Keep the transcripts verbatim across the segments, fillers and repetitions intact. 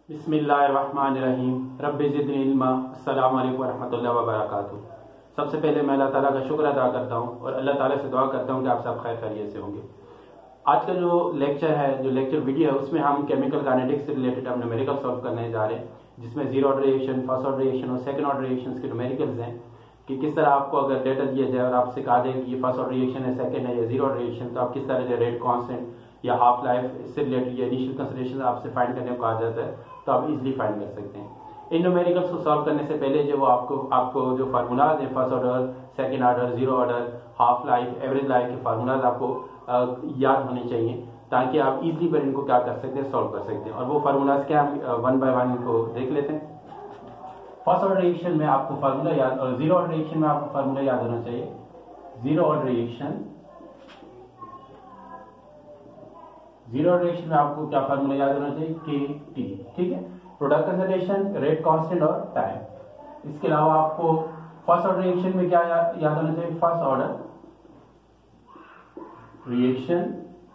बिस्मिल्लाहिर्रहमानिर्रहीम रब्बि ज़िदनी इल्मा। अस्सलामु अलैकुम वरहमतुल्लाहि वबरकातुहू। सबसे पहले मैं अल्लाह ताला का शुक्र अदा करता हूँ और अल्लाह ताला से दुआ करता हूँ कि आप सब खैर खैरियत से होंगे। आज का जो लेक्चर है, जो लेक्चर वीडियो है, उसमें हम केमिकल काइनेटिक्स से रिलेटेड हम न्यूमेरिकल सॉल्व करने जा रहे हैं, जिसमें zero order reaction, first order reaction और सेकंड ऑर्डर रिएक्शंस के न्यूमेरिकल्स हैं कि किस तरह आपको अगर डेटा दिया जाए और आपसे कहा जाए कि ये फर्स्ट ऑर्डर रिएक्शन है, सेकंड है या जीरो ऑर्डर रिएक्शन, तो आप किस तरह से रेट कांस्टेंट या हाफ लाइफ से रिलेटेड या इनिशियल कंसिडरेशन आपसे फाइंड करने को कहा जाता है, तो आप इजीली फाइंड कर सकते हैं। इन न्यूमेरिकल्स को सॉल्व करने से पहले जो वो आपको आपको जो फार्मूलाज हैं, first order, second order, zero order, half life, average life के फार्मूलाज आपको आ, याद होने चाहिए, ताकि आप इजीली पर इनको क्या कर सकते हैं, सॉल्व कर सकते हैं। और वो फार्मूलाज क्या, हम वन बाय वन इनको देख लेते हैं। फर्स्ट ऑर्डर रिएक्शन में आपको फार्मूला याद, और जीरो ऑर्डर रिएक्शन में आपको फार्मूला याद होना चाहिए। Zero order reaction zero order reaction में आपको क्या फार्मूला याद होना चाहिए, के टी। ठीक है, प्रोडक्ट कंसंट्रेशन, रेट कांस्टेंट और टाइम। इसके अलावा आपको फर्स्ट ऑर्डर रिएक्शन में क्या या, याद होना चाहिए, first order reaction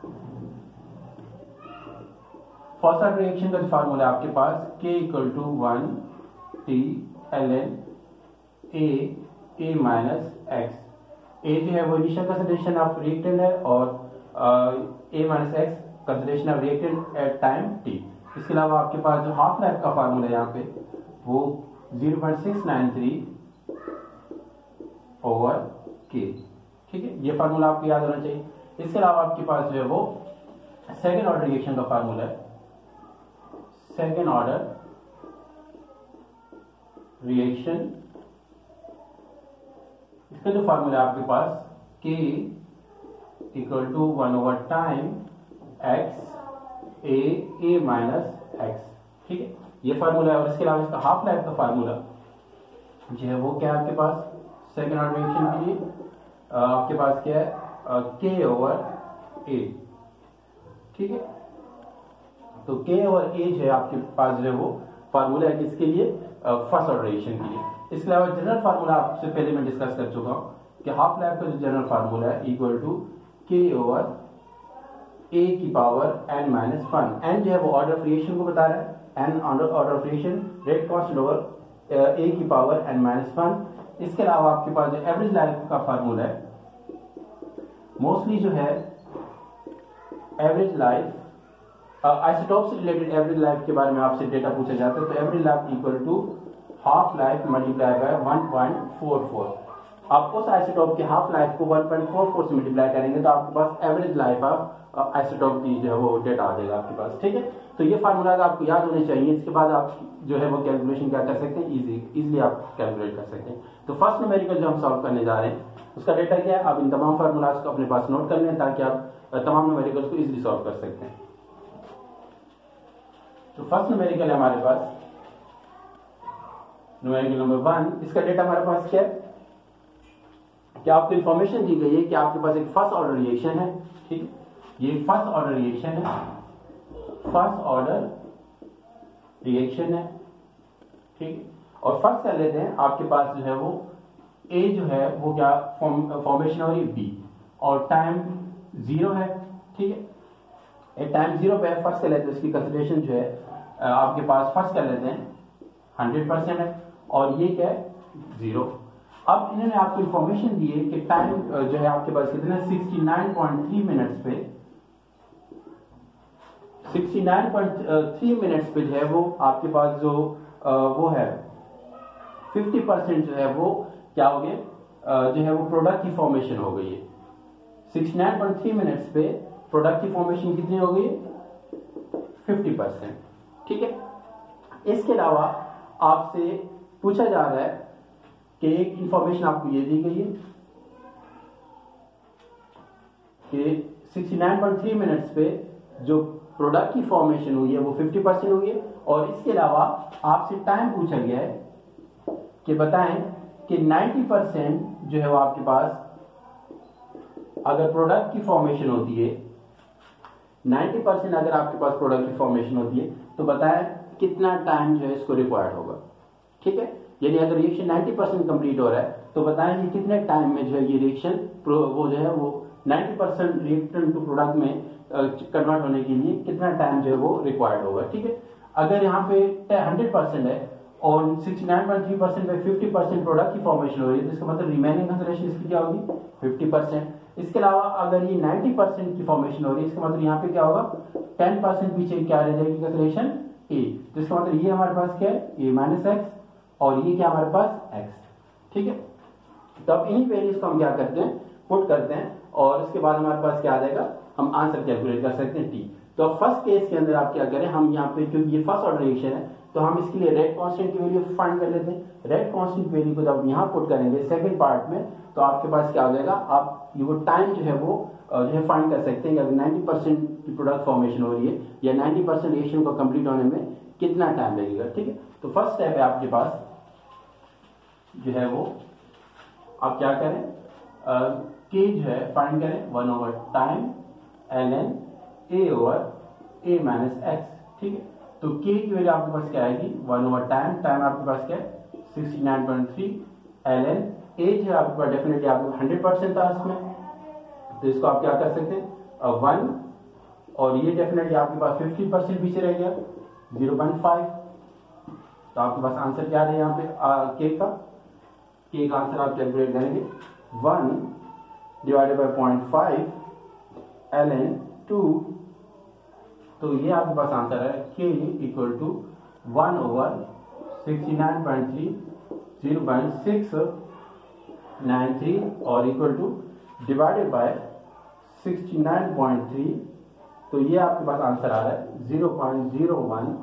first order reaction का जो फार्मूला है आपके पास, K equal to one T L N A A minus X. A जो है वो इनिशियल कंसंट्रेशन ऑफ रिएक्टेंट है और A minus X concentration of reactant at time T. इसके अलावा आपके पास जो हाफ लाइफ का फार्मूला है यहाँ पे, वो zero point six nine three over K. ठीक है, ये फार्मूला आपको याद होना चाहिए। इसके अलावा आपके पास जो है वो सेकेंड ऑर्डर रिएक्शन का फार्मूला है। सेकेंड ऑर्डर रिएक्शन, इसका जो फार्मूला है आपके पास, K equal to one over time X A A minus x. ठीक है, ये फार्मूला है। और इसके अलावा इसका हाफ लाइफ का फार्मूला जो है वो क्या है आपके पास, सेकेंड ऑर्डर रिएक्शन के लिए आपके पास क्या है, के ओवर ए। ठीक है, तो के ओवर ए जो है आपके पास जो है वो फार्मूला है किसके लिए, फर्स्ट ऑर्डर रिएक्शन के लिए। इसके अलावा जनरल फार्मूला आपसे पहले मैं डिस्कस कर चुका हूं कि हाफ लाइफ का जो जनरल फार्मूला है equal to K over A की power N minus one. N जो है वो ऑर्डर ऑफ रिएक्शन को बता रहा है, N order of reaction, rate constant over A की पावर एन माइनस वन। इसके अलावा आपके पास जो एवरेज लाइफ का फार्मूला है, मोस्टली जो है एवरेज लाइफ, आइसोटोप से रिलेटेड एवरेज लाइफ के बारे में आपसे डेटा पूछा जाता है, तो average life equal to half life multiply by one point four four. आप उस आइसोटोप के हाफ लाइफ को वन पॉइंट फोर फोर से मल्टीप्लाई करेंगे तो आपके पास एवरेज लाइफ ऑफ आइसोटोप की जो है वो डेटा आ जाएगा आपके पास। ठीक है, तो ये फार्मूला आपको याद होने चाहिए। इसके बाद आप जो है वो कैलकुलेशन क्या कर सकते हैं, इजी इजीली आप कैलकुलेट कर सकते हैं। तो फर्स्ट न्यूमेरिकल जो हम सॉल्व करने जा रहे हैं, उसका डेटा क्या है, आप इन तमाम फार्मूलाज को अपने पास नोट कर लें ताकि आप तमाम न्यूमेरिकल्स को इजीली सॉल्व कर सकते हैं। तो फर्स्ट न्यूमेरिकल है हमारे पास, न्यूमेरिकल नंबर वन। इसका डेटा हमारे पास क्या है, क्या आपको इंफॉर्मेशन दी गई है कि आपके पास एक फर्स्ट ऑर्डर रिएक्शन है। ठीक, ये फर्स्ट ऑर्डर रिएक्शन है, फर्स्ट ऑर्डर रिएक्शन है। ठीक, और फर्स्ट कर लेते हैं, आपके पास जो है वो ए जो है वो क्या फॉर्मेशन हो रही है बी, और टाइम जीरो है। ठीक है, एक टाइम जीरो पे फर्स्ट कर लेते हैं, इसकी कंसिडरेशन जो है आपके पास फर्स्ट कर लेते हैं हंड्रेड परसेंट है, और ये क्या है, जीरो। अब इन्होंने आपको इंफॉर्मेशन दी है कि टाइम जो है आपके पास कितना, sixty nine point three minutes पे sixty nine point three minutes पे जो है वो आपके पास जो वो है फिफ्टी परसेंट जो है वो क्या हो गया, जो है वो प्रोडक्ट की फॉर्मेशन हो गई है। Sixty nine point three minutes पे प्रोडक्ट की फॉर्मेशन कितनी हो गई, फिफ्टी परसेंट। ठीक है, इसके अलावा आपसे पूछा जा रहा है कि एक इंफॉर्मेशन आपको ये दी गई है कि sixty nine point three minutes पे जो प्रोडक्ट की फॉर्मेशन हुई है वो फिफ्टी परसेंट हुई है, और इसके अलावा आपसे टाइम पूछा गया है कि बताएं कि नाइन्टी परसेंट जो है वो आपके पास अगर प्रोडक्ट की फॉर्मेशन होती है, नाइन्टी परसेंट अगर आपके पास प्रोडक्ट की फॉर्मेशन होती है, तो बताएं कितना टाइम जो है इसको रिक्वायर्ड होगा। ठीक है, यानी अगर रिएक्शन नाइन्टी परसेंट कंप्लीट हो रहा है तो बताएं कि कितने टाइम में जो है ये रिएक्शन वो जो है वो ninety percent reactant to product में कन्वर्ट होने के लिए कितना टाइम जो है वो रिक्वायर्ड होगा। ठीक है, अगर यहाँ पे हंड्रेड परसेंट है और sixty nine point three percent पे फिफ्टी परसेंट प्रोडक्ट की फॉर्मेशन हो रही है, तो इसका मतलब रिमेनिंग कंसिडरेशन इसकी क्या होगी, फिफ्टी परसेंट। इसके अलावा अगर ये नाइंटी परसेंट की फॉर्मेशन हो रही है, इसका मतलब यहाँ पे क्या होगा, टेन परसेंट पीछे क्या रह जाएगी कंसिडरेशन ए, तो इसका मतलब ये हमारे पास क्या है, ए माइनस एक्स, और ये क्या हमारे पास एक्स। ठीक है, तो अब इन्हीं वैल्यूज को हम क्या करते हैं, पुट करते हैं, और उसके बाद हमारे पास क्या आ जाएगा, हम आंसर कैलकुलेट कर सकते हैं टी। तो फर्स्ट केस के अंदर आप क्या करें, हम यहाँ पे क्योंकि ये फर्स्ट ऑर्डर रिएक्शन है, तो हम इसके लिए रेट कांस्टेंट की वैल्यू फाइंड कर लेते हैं। रेट कांस्टेंट वैल्यू को जब यहाँ पुट करेंगे सेकंड पार्ट में, तो आपके पास क्या हो जाएगा, आप ये वो टाइम जो है वो जो है फाइंड कर सकते हैं कि अगर नाइंटी परसेंट की प्रोडक्ट फॉर्मेशन हो रही है या नाइंटी परसेंट रिएक्शन को कंप्लीट होने में कितना टाइम लगेगा। ठीक है, तो फर्स्ट स्टेप है आपके पास जो है वो आप क्या करें, के जो है फाइंड करें one over time L N ए ओवर ए माइनस एक्स। ठीक है, तो के की वैल्यू आपके पास क्या आएगी, वन ओवर टाइम, टाइम आपके पास क्या है sixty nine point three, L N A जो है आपके पास डेफिनेटली आपको हंड्रेड परसेंट था इसमें, तो इसको आप क्या कर सकते हैं वन, और ये डेफिनेटली आपके पास फिफ्टी परसेंट पीछे रह गया जीरो पॉइंट फाइव, तो आपके पास आंसर क्या है यहाँ पे के का, के का आंसर आप कैलकुलेट करेंगे one divided by point five L N two, तो ये आपके पास आंसर है के equal to one over sixty nine point three zero point six nine three और equal to divided by sixty nine point three, तो ये आपके पास आंसर आ रहा है zero point zero one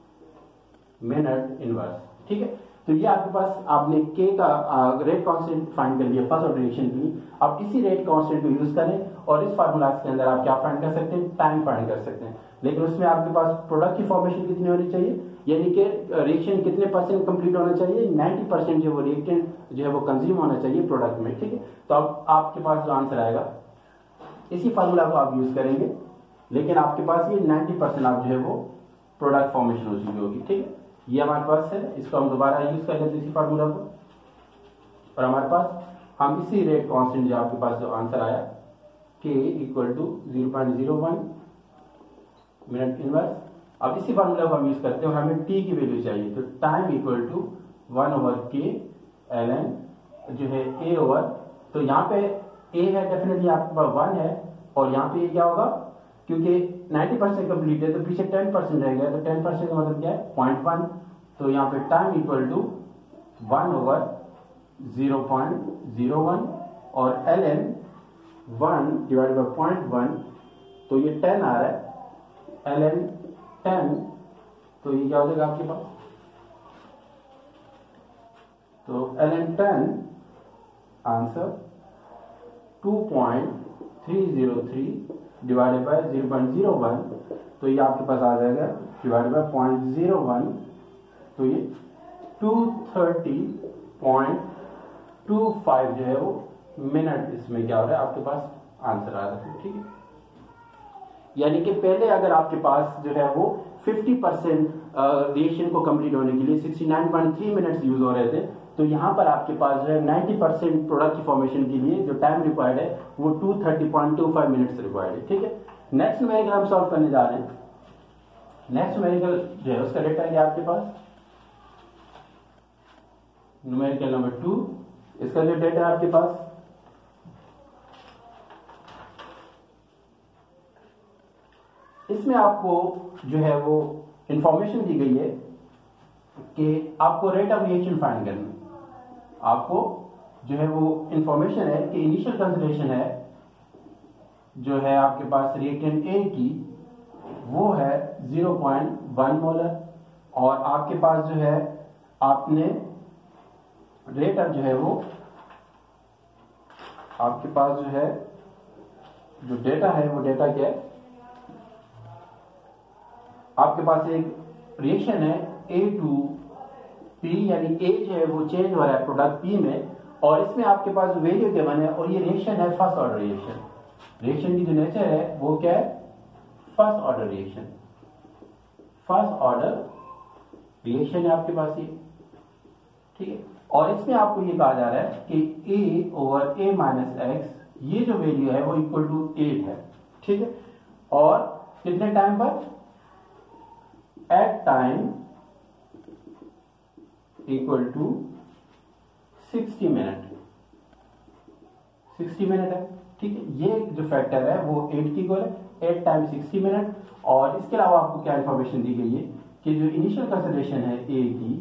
minute inverse. ठीक है, तो ये आपके पास आपने के का रेट कांस्टेंट फाइंड कर लिया फर्स्ट ऑर्डर रिएक्शन के लिए। अब इसी रेट कांस्टेंट को यूज करें और इस फार्मूला के अंदर आप क्या फाइंड कर सकते हैं, टाइम फाइंड कर सकते हैं, लेकिन उसमें आपके पास प्रोडक्ट की फॉर्मेशन कितनी होनी चाहिए, यानी कि रिएक्शन कितने परसेंट कंप्लीट होना चाहिए, नाइंटी परसेंट जो वो रिएक्टेंट जो है वो कंज्यूम होना चाहिए प्रोडक्ट में। ठीक है, तो अब आपके पास जो आंसर आएगा इसी फार्मूला को आप यूज करेंगे, लेकिन आपके पास ये नाइंटी परसेंट आप जो है वो प्रोडक्ट फॉर्मेशन हो चुकी होगी। ठीक है, ये हमारे पास है, इसको हम दोबारा यूज कर लेते हैं इसी फार्मूला को, और हमारे पास हम इसी रेट कांस्टेंट जो आपके पास जो आंसर आया K equal to zero point zero one minute inverse, अब इसी फार्मूला को हम यूज करते हैं और हमें टी की वैल्यू चाहिए, तो time equal to one over के एल एन जो है ए ओवर, तो यहाँ पे ए है डेफिनेटली आपके पास वन है, और यहाँ पे क्या होगा क्योंकि नाइंटी परसेंट कंप्लीट है तो पीछे टेन परसेंट रह गया, तो टेन परसेंट का मतलब क्या है पॉइंट वन, तो यहाँ पे time equal to one over zero point zero one और L N one divide by point one, तो ये टेन आ रहा है, एल एन टेन, तो ये क्या हो जाएगा आपके पास, तो L N ten answer two point three zero three divided by zero point zero one, तो ये आपके पास आ जाएगा divided by point zero one, तो ये two thirty point two five जो है वो मिनट इसमें क्या हो रहा है आपके पास आंसर आ रहा है। ठीक है, यानी कि पहले अगर आपके पास जो है वो फिफ्टी परसेंट रिएक्शन को कंप्लीट होने के लिए sixty nine point three minutes use हो रहे थे, तो यहाँ पर आपके पास जो है नाइंटी परसेंट प्रोडक्ट की फॉर्मेशन के लिए जो टाइम रिक्वायर्ड है वो two thirty point two five minutes required है। ठीक है, नेक्स्ट न्यूमेरिकल हम सॉल्व करने जा रहे हैं। नेक्स्ट न्यूमेरिकल जो है उसका डेटा है आपके पास न्यूमेरिकल नंबर टू, इसका जो डेटा है आपके पास इसमें आपको जो है वो इंफॉर्मेशन दी गई है कि आपको रेट ऑफ रिएक्शन फाइंड करना है। आपको जो है वो इंफॉर्मेशन है कि इनिशियल कंसंट्रेशन है जो है आपके पास रिएक्टेंट ए की वो है जीरो पॉइंट वन मोलर, और आपके पास जो है आपने रेट ऑफ जो है वो आपके पास जो है जो डेटा है वो डेटा क्या है, आपके पास एक रिएक्शन है ए टू पी, यानी ए जो है वो चेंज हो रहा है प्रोडक्ट पी में, और इसमें आपके पास वैल्यू गिवन है, और ये रिएक्शन है फर्स्ट ऑर्डर रिएक्शन। रिएक्शन की जो नेचर है वो क्या है, first order reaction, first order reaction है आपके पास ये। ठीक है, और इसमें आपको ये कहा जा रहा है कि a over A minus x, ये जो वैल्यू है वो इक्वल टू एट है। ठीक है, और कितने टाइम पर, at time equal to sixty minute, sixty minute है, ठीक है। ये जो फैक्टर है वो एट की इक्वल है, एट टाइम सिक्सटी मिनट। और इसके अलावा आपको क्या इंफॉर्मेशन दी गई है कि जो इनिशियल कंसिडरेशन है ए की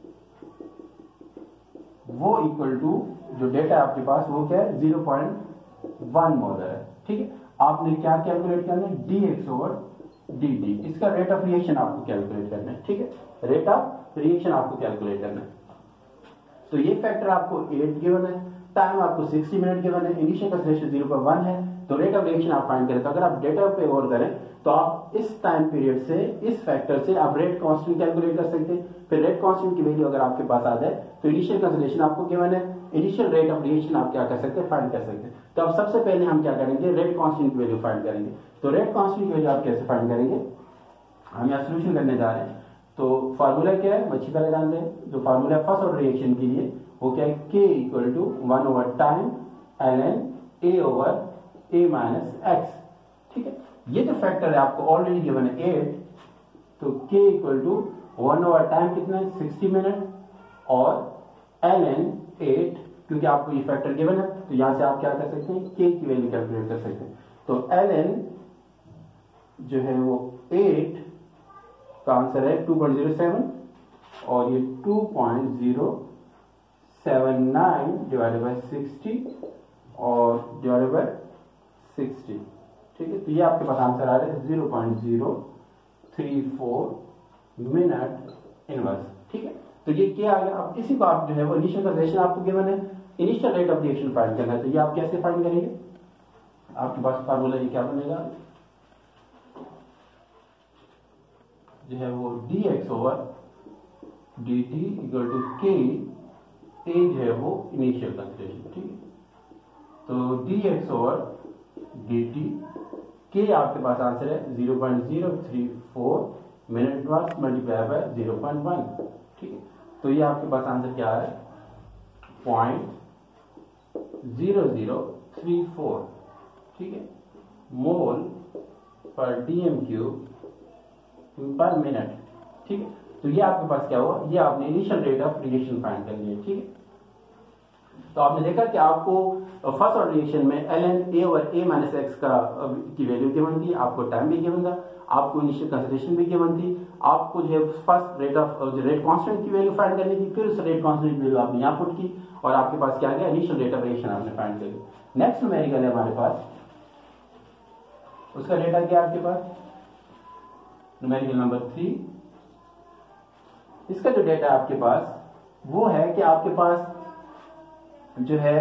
वो इक्वल टू जो डेटा आपके पास वो क्या है ज़ीरो पॉइंट वन मोलर है, ठीक है। आपने क्या कैलकुलेट करना है d x over d t, इसका रेट ऑफ रिएक्शन आपको कैलकुलेट करना है, ठीक है। रेट ऑफ रिएक्शन आपको कैलकुलेट करना है। तो ये फैक्टर आपको एट गिवन है, टाइम आपको सिक्सटी मिनट गिवन है, initial consideration zero point one है, तो रेट ऑफ रिएक्शन आप फाइंड करें। तो अगर आप डेटा पे गौर करें तो आप इस टाइम पीरियड से इस फैक्टर से आप रेट कांस्टेंट कैलकुलेट कर सकते हैं। फिर रेट कांस्टेंट की वैल्यू अगर आपके पास आ जाए तो इनिशियल कंसिडरेशन आपको गिवन है, इनिशियल रेट ऑफ रिएक्शन आप क्या कर सकते हैं फाइंड कर सकते हैं। तो अब सबसे पहले हम क्या करेंगे रेट कांस्टेंट की वैल्यू फाइंड करेंगे। तो रेट कांस्टेंट की वैल्यू आप कैसे फाइंड करेंगे, हम यहाँ सोल्यूशन करने जा रहे हैं। तो फार्मूला क्या है अच्छी तरह जानते हैं। जो फार्मूला फर्स्ट ऑर्डर रिएक्शन के लिए वो क्या है के equal to one over time L N A over A minus x, ठीक है। ये जो फैक्टर है आपको ऑलरेडी गिवन है एट, तो k equal to one over time कितना है सिक्सटी मिनट और एल एन एट, क्योंकि आपको ये फैक्टर गिवन है तो यहां से आप क्या कर सकते हैं के की वैल्यू कैलकुलेट कर सकते हैं। तो एल एन जो है वो एट का आंसर है टू पॉइंट ज़ीरो सेवन और ये two point zero seven nine divided by sixty और डिवाइडेड बाय सिक्सटी, ठीक है। तो ये आपके पास आंसर आ रहा है zero point zero three four minute inverse, ठीक है। तो ये क्या आ गया। अब इसी को आप जो है वो इनिशियल कंसिडरेशन आपको गिवन है, initial rate of reaction find करना है। तो ये आप कैसे फाइंड करेंगे, आपके पास फार्मूला ये क्या बनेगा जो है वो d x over d t equal to k a जो है वो इनिशियल कंसिडरेशन, ठीक है। तो d x over d t के आपके पास आंसर है zero point zero three four minute inverse multiply by zero point one, ठीक है। तो ये आपके पास आंसर क्या है point zero zero three four, ठीक है, मोल पर डीएम क्यूब पर मिनट, ठीक है। तो ये आपके पास क्या हुआ, ये आपने initial rate of reaction find कर लिया, ठीक है। तो आपने देखा कि आपको फर्स्ट ऑर्डर रिएक्शन में एल एन ए ओवर ए माइनस एक्स का की वैल्यू गिवन थी, आपको टाइम भी गिवन था, आपको इनिशियल कंसिडरेशन भी गिवन थी, आपको जो है first rate of rate constant की वैल्यू फाइंड करनी थी, फिर उस रेट कांस्टेंट की वैल्यू आपने यहाँ पुट की और आपके पास क्या गया इनिशियल रेट ऑफ रिएक्शन आपने फाइंड कर लिया। नेक्स्ट न्यूमेरिकल है हमारे पास, उसका डेटा क्या आपके पास न्यूमेरिकल नंबर थ्री। इसका जो डेटा है आपके पास वो है कि आपके पास जो है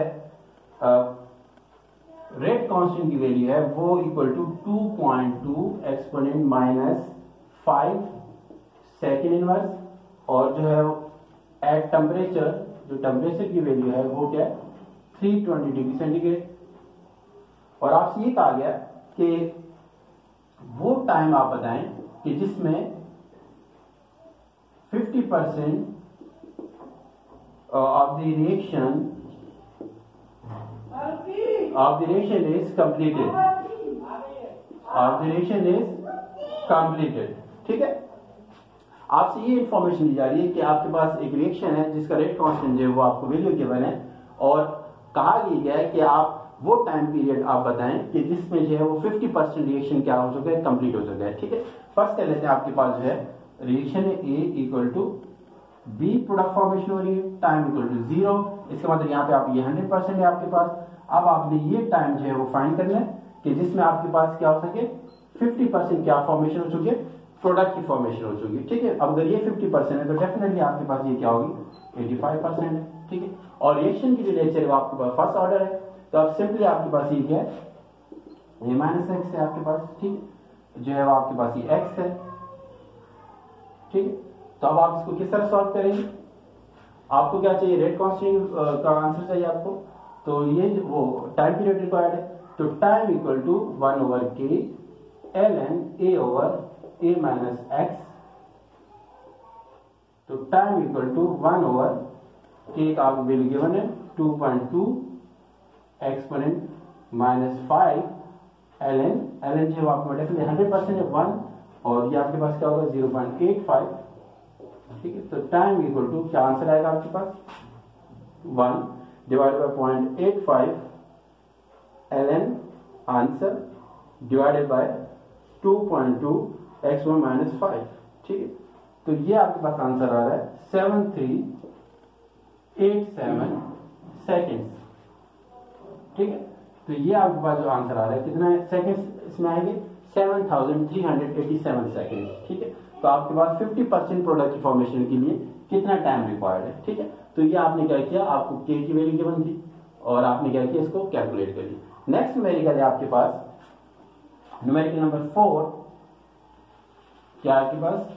रेट कांस्टेंट की वैल्यू है वो equal to two point two exponent minus five second inverse और जो है एट टेम्परेचर जो टेम्परेचर की वैल्यू है वो क्या है थ्री ट्वेंटी डिग्री सेंटीग्रेड। और आपसे ये कहा गया कि वो टाइम आप बताएं कि जिसमें fifty percent of the reaction of the reaction is completed, of the reaction is completed, ठीक है। आपसे ये इंफॉर्मेशन दी जा रही है कि आपके पास एक रिएक्शन है जिसका रेट कांस्टेंट जो है वो आपको वैल्यू गिवन है और कहा गया है कि आप वो टाइम पीरियड आप बताएं कि जिसमें जो है वो फिफ्टी परसेंट रिएक्शन क्या हो चुका है कंप्लीट हो चुका है, ठीक है। फर्स्ट कर लेते हैं, आपके पास जो है रिएक्शन है a equal to b product formation हो रही है, टाइम इक्वल टू जीरो, इसका मतलब यहाँ पे आप ये हंड्रेड परसेंट है आपके पास। अब आपने ये टाइम जो है वो फाइंड करना है कि जिसमें आपके पास क्या हो सके फिफ्टी परसेंट क्या फॉर्मेशन हो चुकी है प्रोडक्ट की फॉर्मेशन हो चुकी है, ठीक है। अब अगर ये फिफ्टी परसेंट है तो डेफिनेटली आपके पास ये क्या होगी एटी फाइव परसेंट है, ठीक है। और रिएक्शन की जो नेचर है वो आपके पास फर्स्ट ऑर्डर है, तो अब सिंपली आपके पास ये क्या है ए माइनस एक्स है आपके पास, ठीक है, जो है वो आपके पास ये एक्स है, ठीक है। तो अब आप इसको किस तरह सॉल्व करेंगे, आपको क्या चाहिए रेट कांस्टेंट का आंसर चाहिए आपको, तो ये वो टाइम पीरियड रिक्वायर्ड है, तो time equal to one over के एल एन ए ओवर ए माइनस एक्स, तो time equal to one over k का वैल्यू गिवन है two point two exponent minus five L N, L N जो आपको definitely hundred percent है one और ये आपके पास क्या होगा जीरो पॉइंट एट फाइव, ठीक है। तो टाइम इक्वल टू क्या आंसर आएगा आपके पास one divided by point eight five L N answer divided by two point two x one minus five, ठीक है। तो ये आपके पास आंसर आ रहा है seven three eight seven seconds, ठीक है। तो ये आपके पास जो आंसर आ रहा है कितना सेकेंड्स इसमें आएंगे seven thousand three hundred eighty seven second, ठीक है। तो आपके पास फिफ्टी परसेंट प्रोडक्ट की फॉर्मेशन के लिए कितना टाइम रिक्वायर्ड है, ठीक है। तो ये आपने क्या किया, आपको के की वैल्यू गिवन थी और आपने क्या किया, इसको कैलकुलेट कर लिया। नेक्स्ट न्यूमेरिकल है आपके पास न्यूमेरिकल नंबर फोर, क्या आपके पास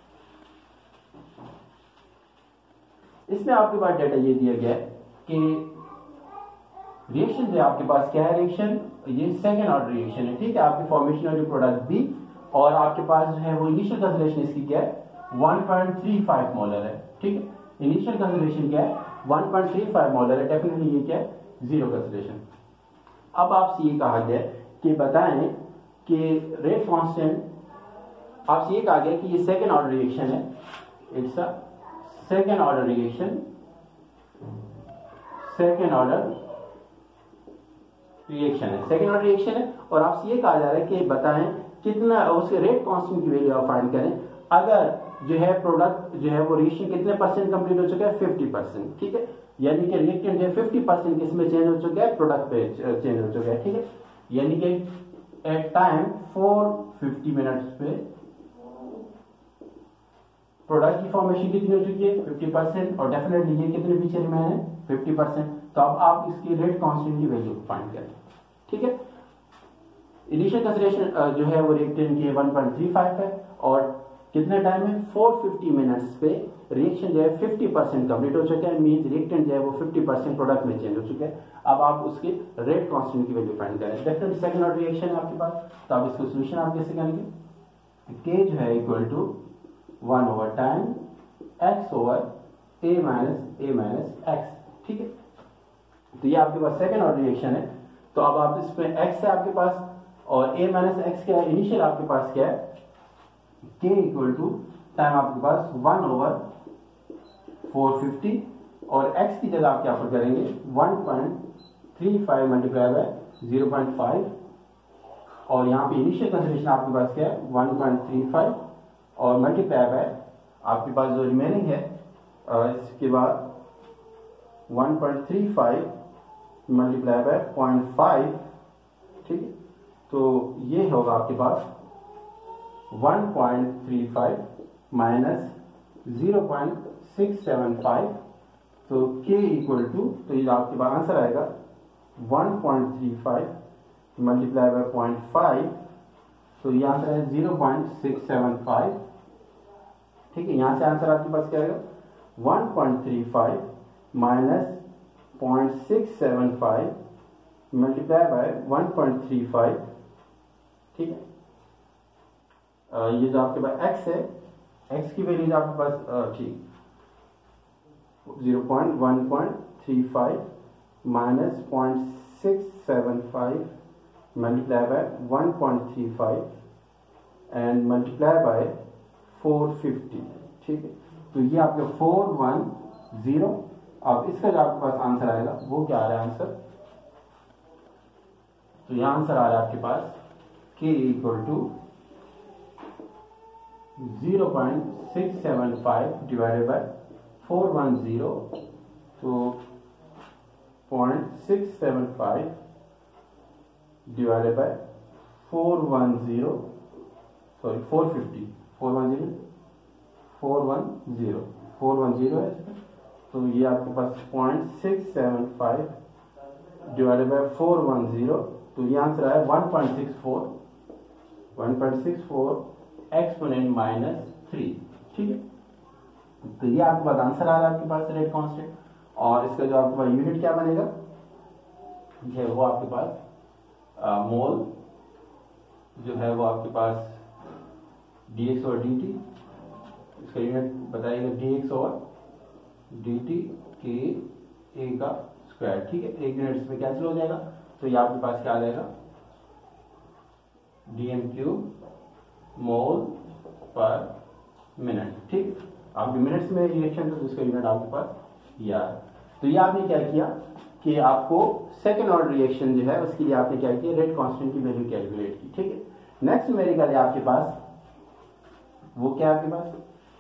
इसमें आपके पास डेटा ये दिया गया है कि रिएक्शन जो आपके पास क्या है, रिएक्शन ये सेकेंड ऑर्डर रिएक्शन है, ठीक है। आपकी फॉर्मेशन ऑफ प्रोडक्ट बी और आपके पास जो है वो इनिशियल कंसंट्रेशन इसकी क्या है one point three five molar है, ठीक है। इनिशियल कंसंट्रेशन क्या है one point three five molar है, डेफिनेटली ये क्या है जीरो कंसंट्रेशन। अब आपसे ये कहा गया कि बताएं कि रेट कांस्टेंट, आपसे ये कहा गया कि ये सेकेंड ऑर्डर रिएक्शन है, it's a second order reaction, second order reaction है, सेकेंड ऑर्डर रिएक्शन है। और आपसे ये कहा जा रहा है कि बताएं कितना उसके रेट कांस्टेंट की वैल्यू आप फाइंड करें अगर जो है प्रोडक्ट जो है वो रिएक्शन कितने परसेंट कंप्लीट हो चुका है फिफ्टी परसेंट, ठीक है। यानी कि रिएक्टेंट जो है फिफ्टी परसेंट किसमें चेंज हो चुका है, प्रोडक्ट पे चेंज हो चुका है, ठीक है। यानी कि at time four fifty minutes पे प्रोडक्ट की फॉर्मेशन कितनी हो चुकी है फिफ्टी परसेंट और डेफिनेटली ये कितने पीछे रिमेन है फिफ्टी परसेंट। तो अब आप इसकी रेट कांस्टेंट की वैल्यू फाइंड करें, ठीक है। इनिशियल कंसिडरेशन जो है वो रिएक्टेंट की वन पॉइंट थ्री फाइव है और कितने टाइम में फोर फिफ्टी मिनट्स पे रिएक्शन जो है फिफ्टी परसेंट कंप्लीट हो चुका है, मींस रिएक्टेंट जो है वो फिफ्टी परसेंट प्रोडक्ट में चेंज हो चुका है। अब आप उसके रेट कांस्टेंट की वैल्यू फाइंड करें। डेफिनेटली सेकंड ऑर्डर रिएक्शन है आपके पास, तो आप इसको सोल्यूशन आप कैसे करेंगे, के जो है equal to one over time x over A minus a minus x, ठीक है। तो ये आपके पास सेकंड ऑर्डर रिएक्शन है। तो अब आप इसमें एक्स है आपके पास और ए माइनस एक्स क्या है, इनिशियल आपके पास क्या है के इक्वल टू टाइम आपके पास वन ओवर फोर फिफ्टी और एक्स की जगह आप क्या पर करेंगे one point three five multiply by zero point five और यहाँ पे इनिशियल कंसिडरेशन आपके पास क्या है वन पॉइंट थ्री फाइव और मल्टीप्लाई बाय आपके पास जो रिमेनिंग है इसके बाद one point three five multiply by point five, ठीक है। तो ये होगा आपके पास one point three five minus zero point six seven five, तो k इक्वल टू, तो ये आपके पास आंसर आएगा one point three five multiply by point five, तो ये आंसर है zero point six seven five, ठीक है। यहां से आंसर आपके पास क्या आएगा one point three five minus point six seven five multiply by one point three five, ठीक है। ये जो आपके पास x है, x की वैल्यू आपके पास ठीक zero point one point three five minus point six seven five multiply by one point three five and multiply by four fifty, ठीक है। तो ये आपके फोर वन जीरो, अब इसका जो आपके पास आंसर आएगा वो क्या आ रहा है आंसर, तो यह आंसर आ रहा है आपके पास k equal to zero point six seven five divided by four one zero, तो point six seven five divided by four one zero sorry four fifty four one zero four one zero four one zero है, तो ये आपके पास point six seven five divided by four one zero, तो ये answer आया one point six four one point six four exponent minus three, ठीक है। तो ये आपके पास आंसर आ रहा है आपके पास रेट कांस्टेंट और इसका जो आपके पास यूनिट क्या बनेगा है वो आपके पास आ, मोल जो है वो आपके पास dx और dt, इसका यूनिट बताइएगा dx और dt के a का स्क्वायर, ठीक है। एक यूनिट इसमें कैंसिल हो जाएगा, तो ये आपके पास क्या आ जाएगा डी एम क्यूब मोल पर मिनट। ठीक, आपके मिनट्स में रिएक्शन तो जिसका यूनिट आपके पास या। तो ये आपने क्या किया कि आपको सेकेंड ऑर्डर रिएक्शन जो है उसके लिए आपने क्या किया, रेट कांस्टेंट की वैल्यू कैलकुलेट की। ठीक है, नेक्स्ट न्यूमेरिकल है आपके पास, वो क्या आपके पास,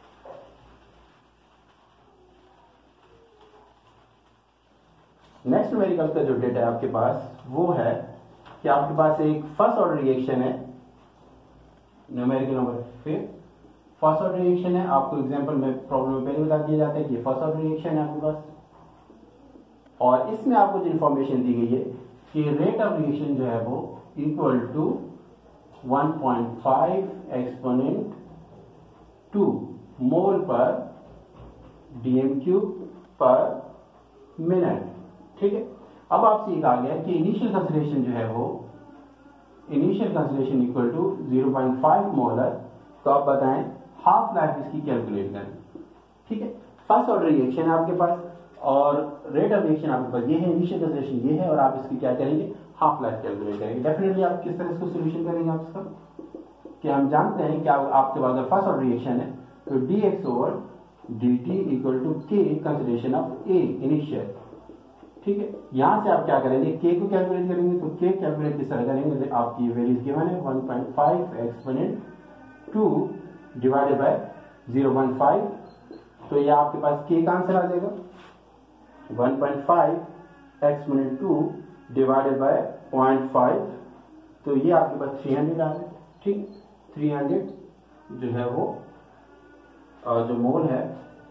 नेक्स्ट न्यूमेरिकल का जो डेटा है आपके पास वो है कि आपके पास एक फर्स्ट ऑर्डर रिएक्शन है, न्यूमेरिकल नंबर फिर फर्स्ट ऑर्डर रिएक्शन है। आपको एग्जांपल में प्रॉब्लम में पहले बता दिया जाता है कि फर्स्ट ऑर्डर रिएक्शन है आपके पास, और इसमें आपको जो इंफॉर्मेशन दी गई है कि रेट ऑफ रिएक्शन जो है वो equal to one point five exponent two mole पर डीएम क्यूब पर मिनट। ठीक है, अब आपसे ये कहा गया कि इनिशियल कंसंट्रेशन जो है वो initial concentration equal to zero point five molar. तो आप बताएं हाफ लाइफ इसकी कैलकुलेट करें। ठीक है, फर्स्ट ऑर्डर रिएक्शन है आपके पास और रेट ऑफ रिएक्शन आपके पास ये है, इनिशियल कंसंट्रेशन ये है, और आप इसकी क्या करेंगे, हाफ लाइफ कैलकुलेट करेंगे। डेफिनेटली आप किस तरह इसको सोल्यूशन करेंगे आप इसका, कि हम जानते हैं कि आप, आपके पास अगर फर्स्ट ऑर्डर रिएक्शन है तो d x over d t equal to k concentration of a initial. ठीक है, यहां से आप क्या करेंगे, के को कैलकुलेट करेंगे। तो के कैलकुलेट किस तरह करेंगे, आपकी वैल्यूज गिवन है one point five exponent two divided by zero point five. तो ये आपके पास के का आंसर आ जाएगा one point five exponent two divided by zero point five. तो ये आपके पास थ्री हंड्रेड आ रहा है। ठीक, थ्री हंड्रेड जो है वो और जो मोल है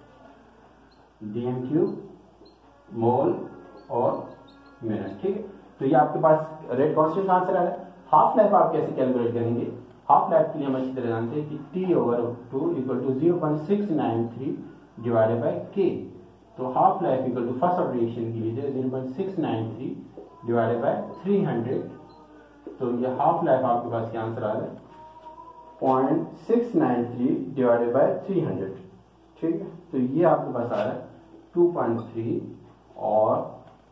डीएम क्यूब मोल और मिनट। ठीक है, तो ये आपके पास रेट कांस्टेंट का आंसर आ रहा है। हाफ लाइफ आप कैसे कैलकुलेट करेंगे, हाफ लाइफ के लिए हम अच्छी तरह जानते हैं कि t over two equal to zero point six nine three divided by के। तो half life equal to first order reaction के लिए zero point six nine three divided by three hundred. तो ये हाफ लाइफ आपके पास क्या आंसर आ रहा है point six nine three divided by three hundred. ठीक है, तो ये आपके पास आ रहा है टू पॉइंट थ्री और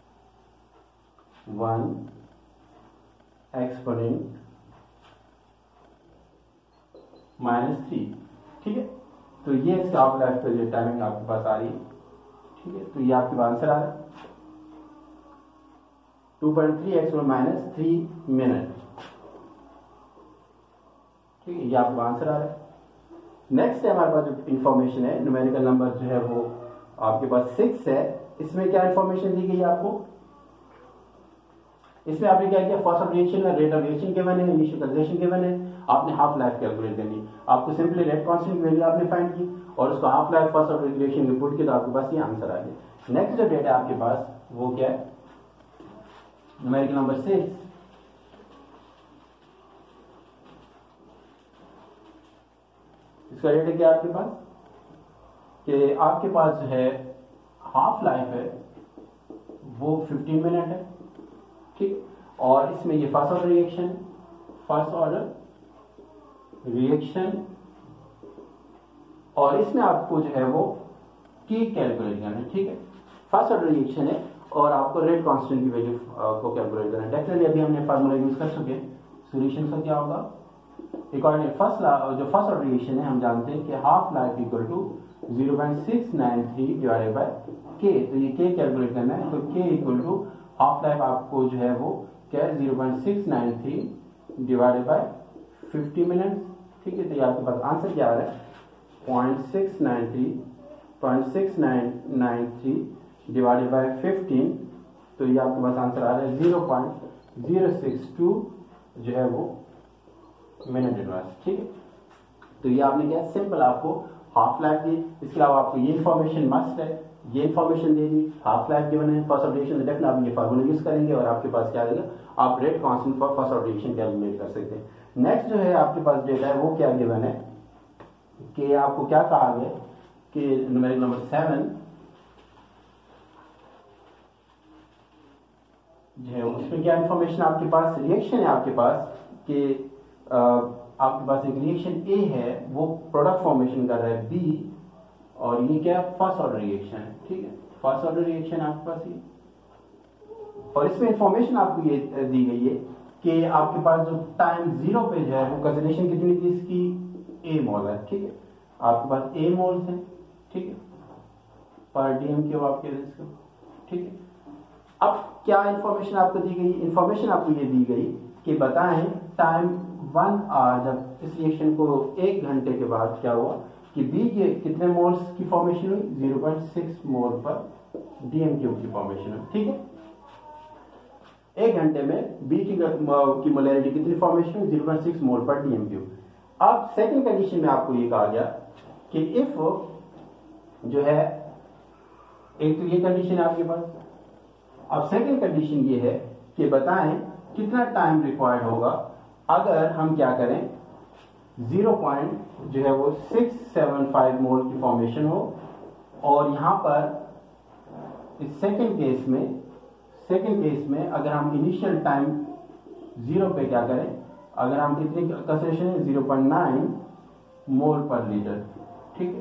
वन एक्सपोनेंट माइनस थ्री। ठीक है, तो ये इसका हाफ लाइफ का जो टाइमिंग आपके पास आ रही है। ठीक है, तो ये आपके पास आंसर आ रहा है two point three exponent minus three minute. ठीक है, ये आपका आंसर आ रहा है। नेक्स्ट है हमारे पास जो इंफॉर्मेशन है, न्यूमेरिकल नंबर जो है वो आपके पास सिक्स है। इसमें क्या इंफॉर्मेशन दी गई है आपको, इसमें आपने क्या किया, फर्स्ट ऑफ रिएक्शन में रेट ऑफ रिएक्शन गिवन है, इनिशियल कंसंट्रेशन गिवन है, आपने हाफ लाइफ कैलकुलेट करनी है। आपको सिंपली रेट कांस्टेंट की वैल्यू आपने फाइंड की और उसको half life first of reaction में पुट किया, तो आपके पास ये आंसर आ गया। नेक्स्ट जो डेटा आपके पास वो क्या है, न्यूमेरिकल नंबर सिक्स। इसका डेटा क्या है आपके पास, कि आपके पास जो है हाफ लाइफ है वो फिफ्टीन मिनट है। ठीक, और इसमें ये first order reaction first order reaction और इसमें आपको जो है वो की कैलकुलेट करना है। ठीक है, फर्स्ट ऑर्डर रिएक्शन है और आपको रेट कांस्टेंट की वैल्यू को कैलकुलेट करना है। डेफिनेटली अभी हमने फार्मूला यूज कर चुके हैं। सोल्यूशन का क्या होगा, अकॉर्डिंग फर्स्ट जो फर्स्ट ऑर्डर रिएक्शन है हम जानते हैं कि half life equal to zero point six nine three divided by के। तो ये के कैलकुलेट करना है, तो k equal to half life आपको जो है वो क्या है zero point six nine three divided by fifty minute. ठीक है, तो ये आपके पास आंसर क्या आ रहा है point six nine three point six nine nine three divided by fifteen. तो ये आपके पास आंसर आ रहा है zero point zero six two जो है वो मिनट इनवर्स। ठीक है, तो ये आपने क्या सिंपल आपको हाफ लाइफ दी, इसके अलावा आपको ये इन्फॉर्मेशन मस्ट है, ये इन्फॉर्मेशन दे दी, हाफ लाइफ गिवन है, फर्स्ट ऑफ रिएक्शन डेफिनेटली आप ये फार्मूला यूज करेंगे और आपके पास क्या आएगा, आप rate constant for first of reaction calculate कर सकते हैं। नेक्स्ट जो है आपके पास डेटा है वो क्या गिवन है कि आपको क्या कहा गया कि न्यूमेरिकल नंबर सेवन जो है उसमें क्या इन्फॉर्मेशन आपके पास, रिएक्शन है आपके पास कि आ, आपके पास एक रिएक्शन ए है वो प्रोडक्ट फॉर्मेशन कर रहा है बी और ये क्या है फर्स्ट ऑर्डर रिएक्शन है। ठीक है, फर्स्ट ऑर्डर रिएक्शन आपके पास ये, और इसमें इंफॉर्मेशन आपको ये दी गई है कि आपके पास जो टाइम जीरो पे जो है वो कंसंट्रेशन कितनी थी इसकी ए मोल है, ठीक है, आपके पास ए मोल्स हैं, ठीक है, पर डीएम क्यूब आपके इसको, ठीक है। अब क्या इंफॉर्मेशन आपको दी गई, इंफॉर्मेशन आपको ये दी गई कि बताएं टाइम वन आवर जब इस रिएक्शन को एक घंटे के बाद क्या हुआ कि बी के कितने मोल्स की फॉर्मेशन हुई, ज़ीरो पॉइंट सिक्स मोल पर डीएम क्यूब की फॉर्मेशन हुई, ठीक है। एक घंटे में बी की की मोलैरिटी कितनी फॉर्मेशन हुई, ज़ीरो पॉइंट सिक्स मोल पर डीएम क्यूब। अब सेकंड कंडीशन में आपको ये कहा गया कि इफ जो है, एक तो ये कंडीशन है आपके पास, अब सेकंड कंडीशन ये है कि बताएं कितना टाइम रिक्वायर्ड होगा अगर हम क्या करें, जीरो पॉइंट जो है वो सिक्स सेवन फाइव मोल की फॉर्मेशन हो, और यहां पर इस सेकंड केस में सेकंड केस में अगर हम इनिशियल टाइम जीरो पे क्या करें, अगर हम कितनी कंसंट्रेशन है, जीरो पॉइंट नाइन मोल पर लीटर, ठीक है।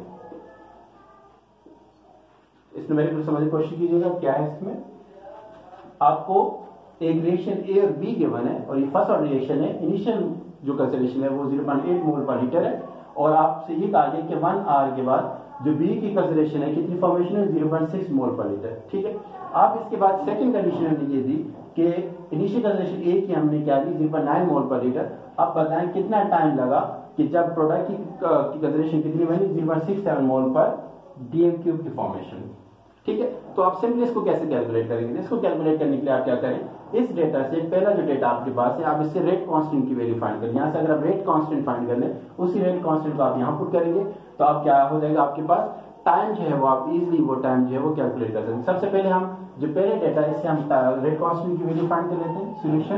इस न्यूमेरिकल को समझने की कोशिश कीजिएगा, क्या है इसमें आपको एक रिएक्शन ए और बी गिवन है, और ये फर्स्ट ऑर्डर रिएक्शन है, इनिशियल जो कंसंट्रेशन है वो ज़ीरो पॉइंट एट मोल पर लीटर है, और आपसे ये कहा गया कि वन आवर के बाद जो बी की कंसंट्रेशन है कितनी फॉर्मेशन है, ज़ीरो पॉइंट सिक्स मोल पर लीटर, ठीक है। आप इसके बाद सेकंड कंडीशन हमने ये दी कि इनिशियल कंसंट्रेशन ए की हमने क्या दी, ज़ीरो पॉइंट नाइन मोल पर लीटर। अब बताएं कितना टाइम लगा कि जब प्रोडक्ट की कंसंट्रेशन कितनी बनी, zero point six seven mole पर डीएम क्यूब की फॉर्मेशन, ठीक है। तो आप सिंपली इसको कैसे कैलकुलेट करेंगे, इसको कैलकुलेट करने के लिए आप क्या करें, इस डेटा से पहला जो डेटा आपके पास है आप इससे रेट कांस्टेंट की वैल्यू फाइंड करें। यहां से अगर आप रेट कांस्टेंट फाइंड कर लें, उसी रेट कांस्टेंट को आप यहां पुट करेंगे तो आप क्या हो जाएगा, आपके पास टाइम जो है वो आप इजीली वो टाइम जो है वो कैलकुलेट कर सकते हैं। सबसे पहले हम जो पहले डेटा है इससे हम रेट कांस्टेंट की वैल्यू फाइंड कर लेते हैं, सोल्यूशन।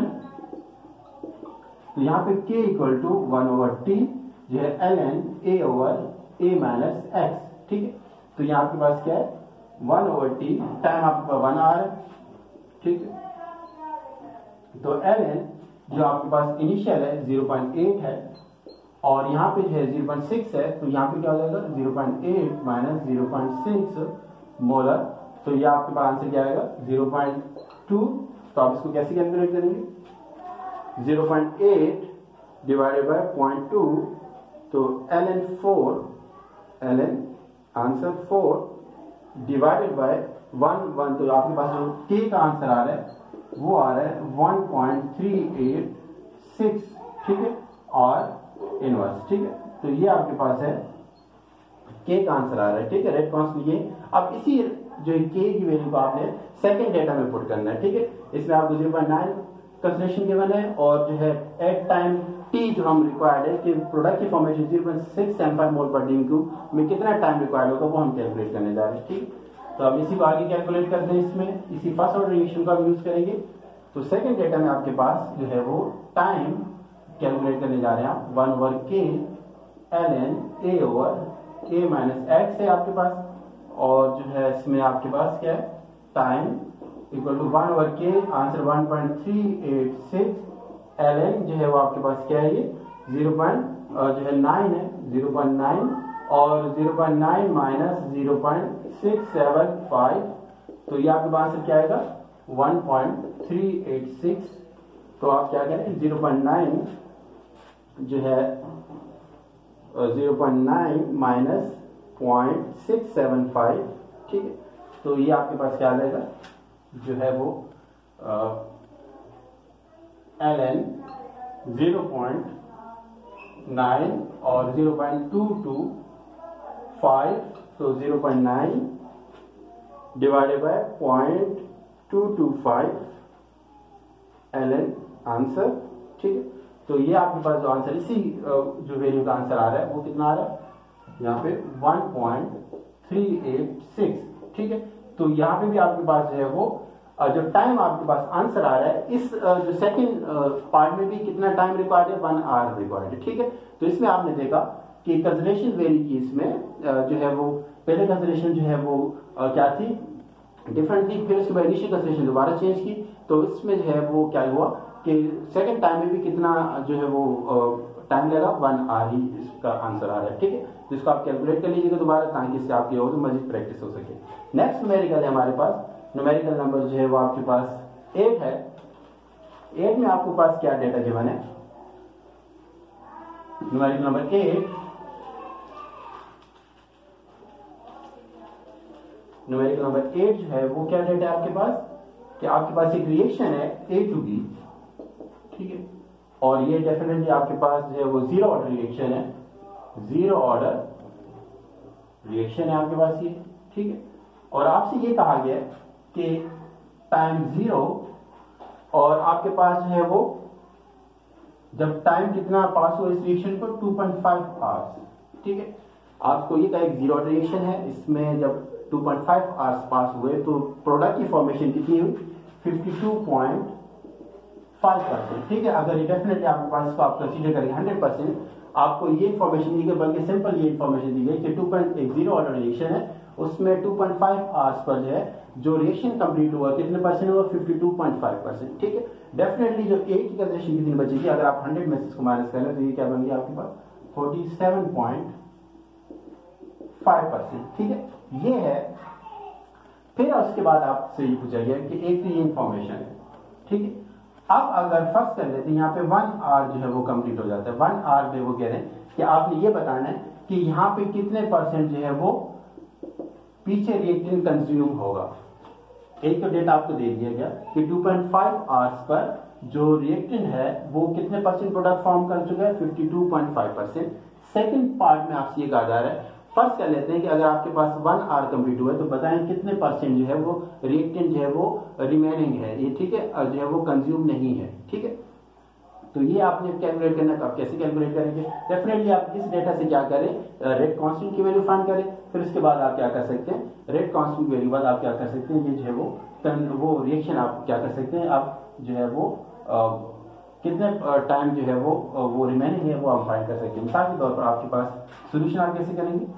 तो यहाँ पे k equal to one over T जो है एल एन ए ओवर ए माइनस एक्स, ठीक है। तो यहाँ आपके पास क्या है, वन ओवर टी, टाइम आपके पास वन आवर है, ठीक है। तो एल एन जो आपके पास इनिशियल है ज़ीरो पॉइंट एट है, और यहाँ पे जो है ज़ीरो पॉइंट सिक्स है, तो यहाँ पे क्या हो जाएगा, zero point eight minus zero point six molar, तो ये आपके पास आंसर क्या आएगा, ज़ीरो पॉइंट टू। तो आप इसको कैसे कैलकुलेट करेंगे, zero point eight divided by zero point two, तो L N four, L N answer four divided by one one, तो आपके पास जो के का आंसर आ रहा है वो आ रहा है one point three eight six, ठीक है, और इनवर्स, ठीक है। तो ये आपके पास है के का आंसर आ रहा है, ठीक है, रेट कांस्टेंट ये। अब इसी जो के की वैल्यू को आपने सेकंड डेटा में पुट करना है, ठीक है। इसमें आपको zero point nine concentration given है, और जो है एट टाइम टी जो हम रिक्वायर्ड है कि प्रोडक्ट की formation zero point six seven five mole पर डीएम क्यूब में कितना टाइम रिक्वायर्ड होगा वो हम कैलकुलेट करने जा रहे हैं, ठीक। तो अब इसी को आगे कैलकुलेट करते हैं, इसमें इसी फर्स्ट ऑर्डर रिएक्शन का यूज करेंगे। तो सेकंड डेटा में आपके पास जो है वो टाइम कैलकुलेट करने जा रहे हैं आप, वन ओवर के एल एन ए ओवर ए माइनस एक्स है आपके पास, और जो है इसमें आपके पास क्या है, time equal to one over K, answer one point three eight six, L N जो है वो आपके पास क्या है, ये जीरो पॉइंट जो है नाइन है, जीरो पॉइंट नाइन, और zero point nine minus zero point six seven five, तो ये आपके पास आंसर क्या आएगा, one point three eight six. तो आप क्या करें, जीरो पॉइंट नाइन जो है zero point nine minus point six seven five, ठीक है। तो ये आपके पास क्या आ जाएगा, जो है वो L N zero point nine और zero point two two five, तो zero point nine divided by point two two five L N answer, ठीक है। तो ये आपके पास जो आंसर, इसी जो वैल्यू का आंसर आ रहा है वो कितना आ रहा है, यहाँ पे one point three eight six, ठीक है। तो यहाँ पे भी आपके पास जो है वो जो टाइम आपके पास आंसर आ रहा है, इस जो सेकंड पार्ट में भी कितना टाइम रिक्वायर्ड है, वन आवर रिक्वायर्ड है, ठीक है। तो इसमें आपने देखा कि कंसिडरेशन वेरी की, इसमें जो है वो पहले कंसिडरेशन जो है वो क्या थी, डिफरेंट थी, फिर उसके बाद इनिशियल कंसिडरेशन दोबारा चेंज की, तो इसमें जो है वो क्या हुआ कि सेकंड टाइम में भी कितना जो है वो टाइम लगा, वन आवर ही इसका आंसर आ रहा है, ठीक है। जिसको आप कैलकुलेट कर लीजिएगा दोबारा, ताकि इससे आपकी और मजीद प्रैक्टिस हो सके। नेक्स्ट न्यूमेरिकल है हमारे पास, न्यूमेरिकल नंबर जो है वो आपके पास एट है। एट में आपके पास क्या डेटा गिवन है, numerical number eight, numerical number eight जो है वो क्या डेटा है आपके पास कि आपके पास एक रिएक्शन है ए टू बी, ठीक है, और ये डेफिनेटली आपके पास जो है वो जीरो ऑर्डर रिएक्शन है, जीरो ऑर्डर रिएक्शन है आपके पास ये, ठीक है। और आपसे ये कहा गया कि टाइम जीरो और आपके पास जो है वो जब टाइम कितना पास हुआ इस रिएक्शन को टू पॉइंट फाइव आवर्स, ठीक है। आपको ये कहा एक जीरो ऑर्डर रिएक्शन है, इसमें जब two point five hours pass हुए तो प्रोडक्ट की फॉर्मेशन कितनी हुई fifty two point five percent, ठीक है। अगर ये डेफिनेटली आपके पास इसको आप कंसीडर करेंगे हंड्रेड परसेंट, आपको ये इन्फॉर्मेशन दी गई, बल्कि सिंपल ये इन्फॉर्मेशन दी गई कि टू पॉइंट एक जीरो ऑर्डर रिएक्शन है, उसमें to point five hours per जो है जो रिएक्शन कंप्लीट हुआ कितने परसेंट हुआ fifty two point five percent, ठीक है। डेफिनेटली जो ए की कंसेशन कितनी बचेगी, अगर आप हंड्रेड में से इसको माइनस करें तो ये क्या बन गया आपके पास forty seven point five percent, ठीक है। ये है। फिर उसके बाद आपसे ये पूछा गया कि एक तो ये इंफॉर्मेशन है, ठीक है। अब अगर फर्स्ट कर लेते हैं यहाँ पे वन आवर जो है वो कंप्लीट हो जाता है, वन आवर में वो कह रहे हैं कि आपने ये बताना है कि यहाँ पे कितने परसेंट जो है वो पीछे रिएक्टेंट कंज्यूम होगा। एक तो डेटा आपको दे दिया गया कि two point five hours per जो रिएक्टेंट है वो कितने परसेंट प्रोडक्ट फॉर्म कर चुका है fifty two point five percent. Second part में आपसे ये कहा जा रहा है, फर्स्ट कर लेते हैं कि अगर आपके पास वन आवर कंप्लीट हुआ है तो बताएं कितने परसेंट जो है वो रिएक्टेंट जो है वो रिमेनिंग है, ये ठीक है, और जो है वो कंज्यूम नहीं है, ठीक है। तो ये आपने कैलकुलेट करना है, तो आप कैसे कैलकुलेट करेंगे? डेफिनेटली आप इस डेटा से क्या करें, रेट कांस्टेंट की वैल्यू फाइंड करें, फिर उसके बाद आप क्या कर सकते हैं, रेट कांस्टेंट की वैल्यू बाद आप क्या कर सकते हैं, ये जो है वो वो रिएक्शन आप क्या कर सकते हैं, आप जो है वो आ, कितने टाइम जो है वो वो रिमेनिंग है वो आप फाइंड कर सकते हैं। मिसाल के तौर पर आपके पास सोल्यूशन आप कैसे करेंगे,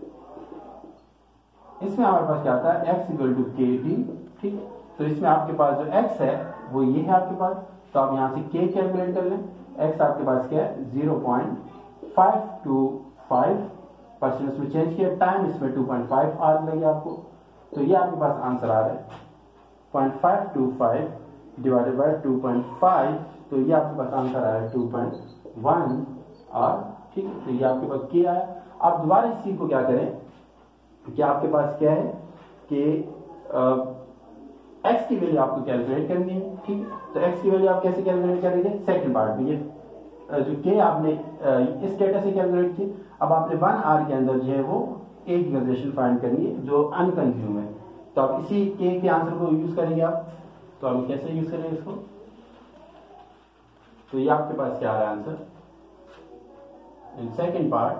इसमें हमारे पास क्या आता है x equal to K T, ठीक है। तो इसमें आपके पास जो x है वो ये है आपके पास, तो आप यहां से k कैलकुलेट कर लें। x आपके पास क्या है zero point five two five percent, उसमें चेंज किया, टाइम इसमें टू पॉइंट फाइव आवर लगे आपको, तो ये आपके पास आंसर आ रहा है point five two five divided by two point five, तो ये आपके पास आंसर आ रहा है टू पॉइंट वन आवर, ठीक है। तो ये आपके पास k आया। आप दोबारा इस चीज को क्या करें कि आपके पास क्या है कि x की वैल्यू आपको कैलकुलेट करनी है, ठीक है। तो x की वैल्यू आप कैसे कैलकुलेट करेंगे, सेकंड पार्ट में ये जो k आपने इस डेटा से कैलकुलेट की, अब आपने वन आवर के अंदर जो है वो a की कंसेशन फाइंड करनी है जो अनकंज्यूम है, तो आप इसी k के आंसर को यूज करेंगे आप। तो आप कैसे यूज करेंगे इसको, तो ये आपके पास क्या आ रहा है answer in second part.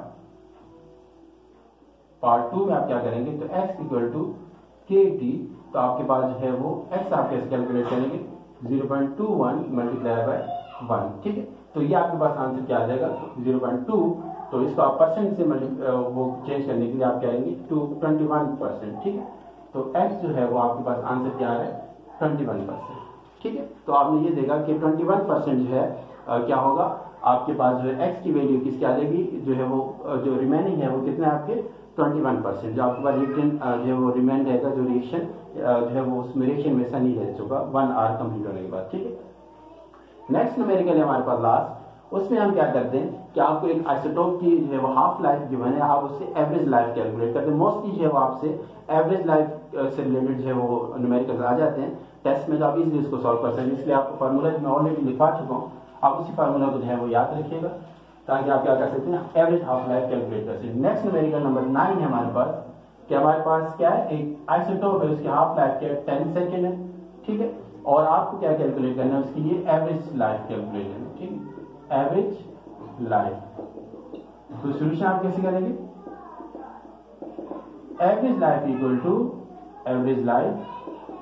Part two में आप क्या करेंगे, तो x equal to K T, तो आपके पास जो है वो x आप कैसे कैलकुलेट करेंगे zero point two one multiply by one, ठीक है। तो ये आपके पास आंसर क्या आ जाएगा जीरो पॉइंट टू, तो इसको आप परसेंट से वो चेंज करने के लिए आप क्या करेंगे टू ट्वेंटी वन परसेंट, ठीक है। तो x जो है वो आपके पास आंसर क्या आ रहा है ट्वेंटी वन परसेंट, ठीक है। तो आपने ये देखा कि ट्वेंटी वन परसेंट जो है आ, क्या होगा आपके पास जो है x की वैल्यू किसकी आ जाएगी, जो है वो जो रिमेनिंग है वो कितने आपके ट्वेंटी वन परसेंट, जो आपके पास रिएक्टेंट जो है वो रिमेन रहेगा, जो रिएक्शन जो है वो उसमें रिएक्शन में ऐसा नहीं रह चुका वन आवर कंप्लीट होने के बाद, ठीक है। नेक्स्ट न्यूमेरिकल है हमारे पास लास्ट, उसमें हम क्या करते हैं कि आपको एक आइसोटोप की जो है वो हाफ लाइफ गिवन है, आप उससे एवरेज लाइफ कैलकुलेट करते हैं। मोस्टली जो है वो आपसे एवरेज लाइफ से रिलेटेड जो है वो न्यूमेरिकल आ जाते हैं टेस्ट में, तो आप इजीली इसको सॉल्व कर सकते हैं। इसलिए आपको फार्मूला मैं ऑलरेडी लिखवा चुका हूँ, आप उसी फार्मूला को जो है वो याद रखिएगा ताकि आप क्या कर सकते हैं एवरेज हाफ लाइफ कैलकुलेट कर सकते हैं। नेक्स्ट न्यूमेरिकल नंबर नाइन है हमारे पास, कि हमारे पास क्या है एक आइसोटोप है, उसकी हाफ लाइफ क्या है टेन सेकेंड है, ठीक है। और आपको क्या कैलकुलेट करना है उसके लिए एवरेज लाइफ कैलकुलेट करना है, ठीक है, एवरेज लाइफ। तो सोल्यूशन आप कैसे करेंगे, average life equal to average life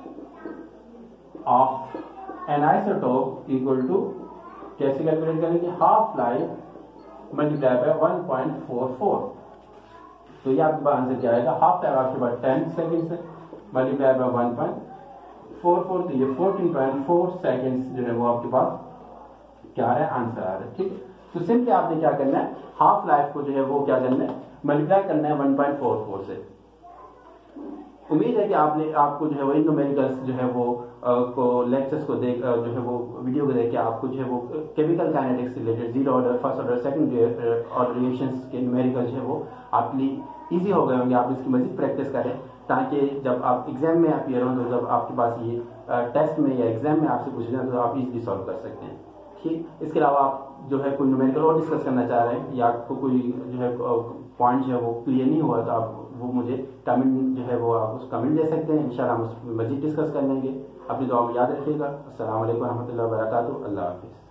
of an isotope equal to कैसे कैलकुलेट करेंगे half life multiply by one point four four. तो ये आपके पास आंसर क्या आएगा, हाफ लाइफ आपके पास टेन सेकेंड से multiply by one point four four, तो ये फोर्टीन पॉइंट फोर सेकेंड जो है वो आपके पास क्या आ रहा है आंसर आ रहा है, ठीक है। तो सिंपली आपने क्या करना है हाफ लाइफ को जो है वो क्या करना है मल्टीप्लाई करना है वन पॉइंट फोर फोर से। उम्मीद है कि आपने आपको जो है वो इन न्यूमेरिकल्स जो है वो आ, को लेक्चर्स को देख जो है वो वीडियो को देख के आपको जो है वो केमिकल काइनेटिक्स से related zero order first order second order reactions के न्यूमेरिकल जो है वो आपके लिए ईजी हो गए होंगे, आप इसकी मजीद प्रैक्टिस करें ताकि जब आप एग्जाम में अपीयर हों तो जब आपके पास ये टेस्ट में या एग्जाम में आपसे पूछ जाए तो आप इजीली सॉल्व कर सकते हैं। ठीक, इसके अलावा आप जो है कोई न्यूमेरिकल और डिस्कस करना चाह रहे हैं या आपको कोई जो है पॉइंट जो है वो क्लियर नहीं हुआ तो आप वो मुझे कमेंट जो है वो आप उस कमेंट दे सकते हैं, इंशाल्लाह हम उस मजीद डिस्कस कर लेंगे। अपनी दुआ में याद रखिएगा। अस्सलाम वालेकुम रहमतुल्लाहि व बरकातुहू। अल्लाह हाफिज़।